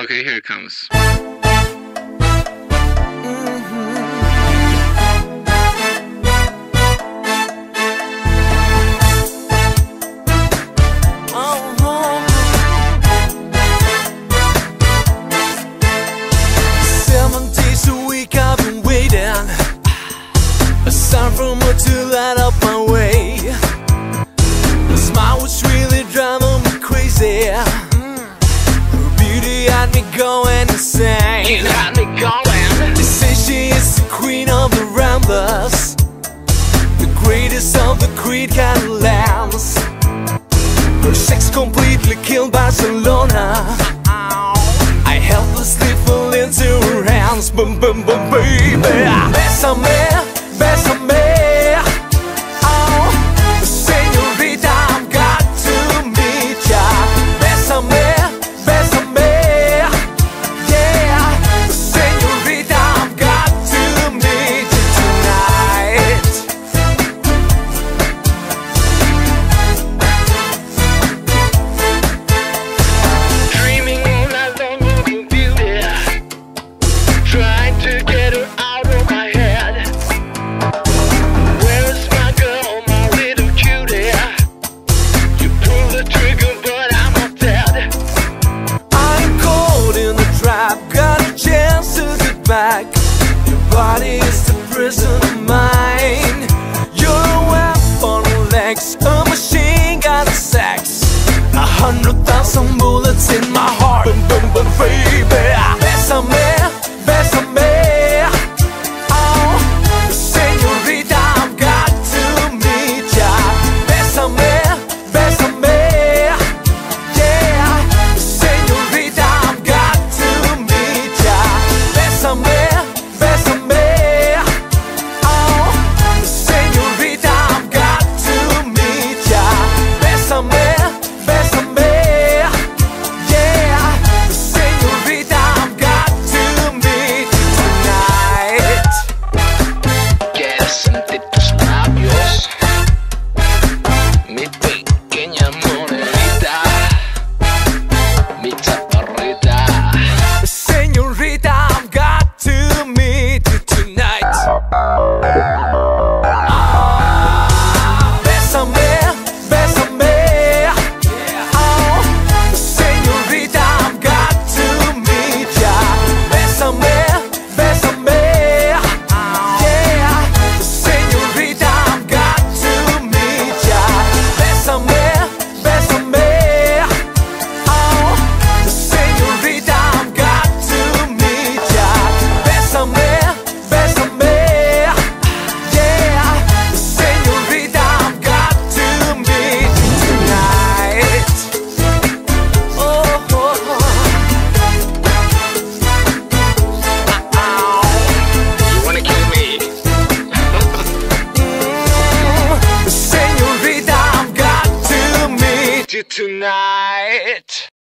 Okay, here it comes. From her to light up my way. Her smile was really driving me crazy. Her beauty had me going insane. It had me going. They say she is the queen of the ramblers, the greatest of the Creed Catalans. Her sex completely killed Barcelona. I helplessly fell into her hands. Boom, boom, boom, baby. Bésame, bésame. Your body is the prison of mine. You're a weapon, legs, a machine gun sex. 100,000 bullets in my heart. Boom, boom, boom, baby. Bésame, bésame. Oh, señorita, I've got to meet ya. Bésame, bésame. Yeah, señorita, I've got to meet ya. Bésame. Tonight.